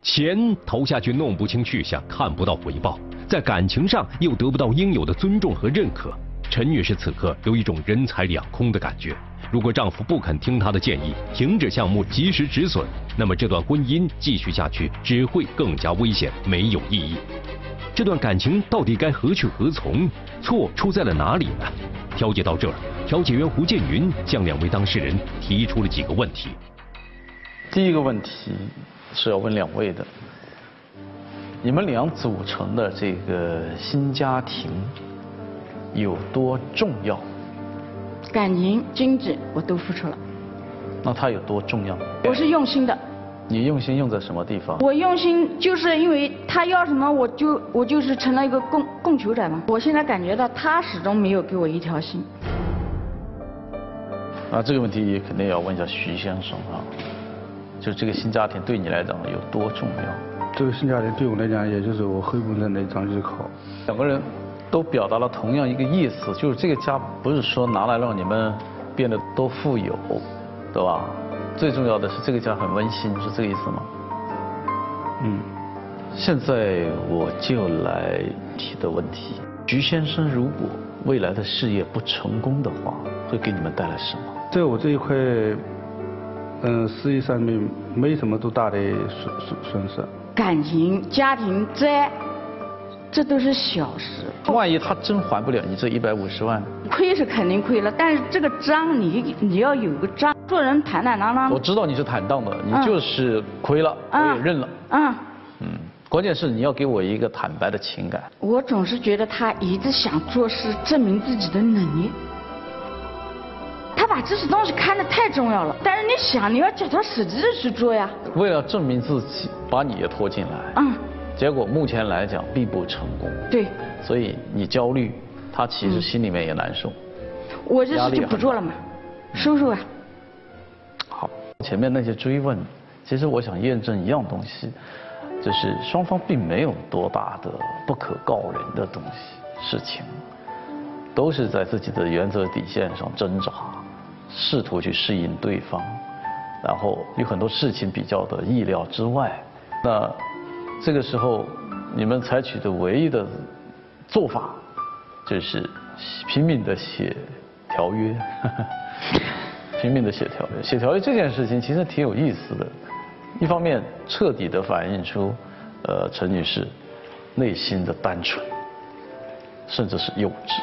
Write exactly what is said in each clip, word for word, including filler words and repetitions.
钱投下去弄不清去向，看不到回报，在感情上又得不到应有的尊重和认可。陈女士此刻有一种人财两空的感觉。如果丈夫不肯听她的建议，停止项目，及时止损，那么这段婚姻继续下去只会更加危险，没有意义。这段感情到底该何去何从？错出在了哪里呢？调解到这儿，调解员胡建云向两位当事人提出了几个问题。 第一个问题是要问两位的，你们俩组成的这个新家庭有多重要？ 感情、经济我都付出了。 那它有多重要？ 我是用心的。 你用心用在什么地方？ 我用心就是因为他要什么，我就我就是成了一个供供求者嘛。我现在感觉到他始终没有给我一条心。 啊，这个问题肯定要问一下徐先生啊，就这个新家庭对你来讲有多重要？ 这个新家庭对我来讲，也就是我后面的那张依靠。 两个人都表达了同样一个意思，就是这个家不是说拿来让你们变得多富有，对吧？最重要的是这个家很温馨，是这个意思吗？嗯。现在我就来提的问题：徐先生如果未来的事业不成功的话，会给你们带来什么？ 在我这一块，嗯，事业上面没什么多大的损损损失。 感情、家庭、债，这都是小事。 万一他真还不了你这一百五十万， 亏是肯定亏了，但是这个账你你要有个账，做人坦坦荡荡。 我知道你是坦荡的，你就是亏了，嗯、我也认了。嗯。嗯，关键是你要给我一个坦白的情感。 我总是觉得他一直想做事证明自己的能力，他把这些东西看得太重要了。但是你想，你要脚踏实地的去做呀。 为了证明自己，把你也拖进来。嗯。结果目前来讲并不成功。对。所以你焦虑，他其实心里面也难受。 嗯、我这事就不做了嘛，收收啊。 好，前面那些追问，其实我想验证一样东西，就是双方并没有多大的不可告人的东西事情，都是在自己的原则底线上挣扎，试图去适应对方，然后有很多事情比较的意料之外。那这个时候你们采取的唯一的做法就是拼命的写条约，拼命的写条约。写条约这件事情其实挺有意思的，一方面彻底的反映出呃陈女士内心的单纯，甚至是幼稚。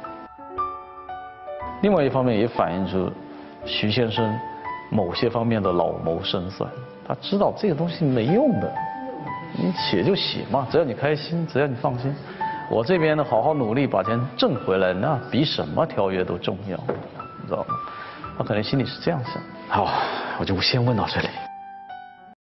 另外一方面也反映出徐先生某些方面的老谋深算，他知道这个东西没用的，你写就写嘛，只要你开心，只要你放心。我这边呢，好好努力把钱挣回来，那比什么条约都重要，你知道吗？他可能心里是这样想。好，我就先问到这里。